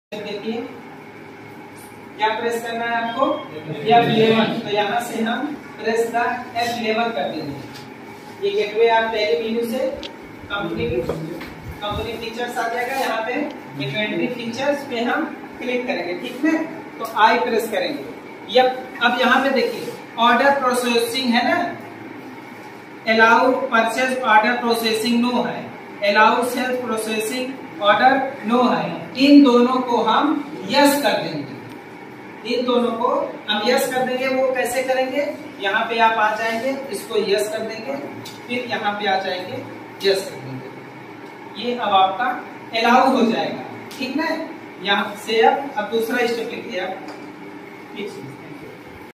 देखिए क्या प्रेस करना है आपको, F11। तो यहाँ से हम प्रेस द F11 कर देंगे। ये गेटवे आप पहले मेन्यू से कंपनी फीचर्स आ जाएगा, यहाँ पे इन्वेंटरी फीचर्स पे हम क्लिक करेंगे, ठीक है। तो आई प्रेस करेंगे। अब यहाँ पे देखिए ऑर्डर प्रोसेसिंग है ना, allow purchase order processing no है, allow self processing order no है। इन दोनों को हम यस कर देंगे, इन दोनों को हम यस कर देंगे। वो कैसे करेंगे, यहाँ पे आप आ जाएंगे, इसको यस कर देंगे, फिर यहाँ पे आ जाएंगे, यस कर देंगे। ये अब आपका अलाउ हो जाएगा, ठीक है। यहाँ से अब दूसरा स्टेप लिखिए आप।